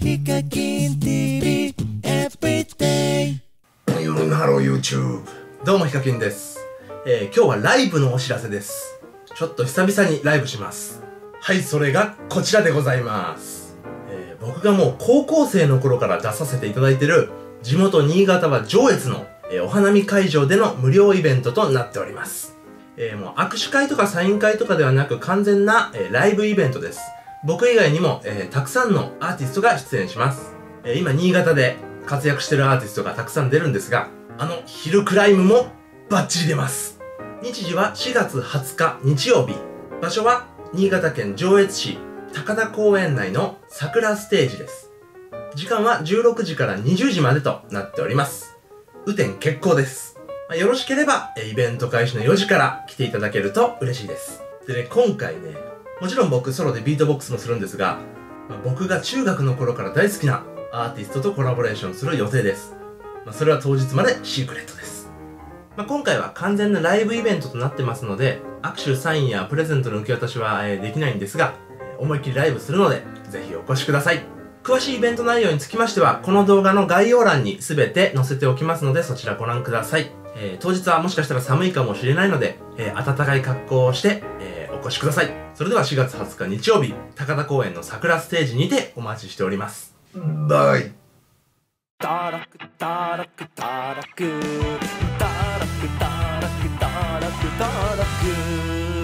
ヒカキン TV Everyday。 夜のハロー YouTube。 どうもヒカキンです。今日はライブのお知らせです。ちょっと久々にライブします。はい、それがこちらでございます。僕がもう高校生の頃から出させていただいている地元新潟は上越の、お花見会場での無料イベントとなっております。もう握手会とかサイン会とかではなく完全な、ライブイベントです。僕以外にも、たくさんのアーティストが出演します。今新潟で活躍してるアーティストがたくさん出るんですが、ヒルクライムもバッチリ出ます。日時は4月20日日曜日。場所は新潟県上越市高田公園内の桜ステージです。時間は16時から20時までとなっております。雨天決行です。よろしければイベント開始の4時から来ていただけると嬉しいです。でね、今回ね、もちろん僕ソロでビートボックスもするんですが、僕が中学の頃から大好きなアーティストとコラボレーションする予定です。それは当日までシークレットです。今回は完全なライブイベントとなってますので、握手、サインやプレゼントの受け渡しはできないんですが、思いっきりライブするので、ぜひお越しください。詳しいイベント内容につきましては、この動画の概要欄に全て載せておきますので、そちらご覧ください。当日はもしかしたら寒いかもしれないので、暖かい格好をして、お越しください。それでは4月20日日曜日、高田公園の桜ステージにてお待ちしております。 バイ。 タラクタラクタラクタラクタラクタラクタラク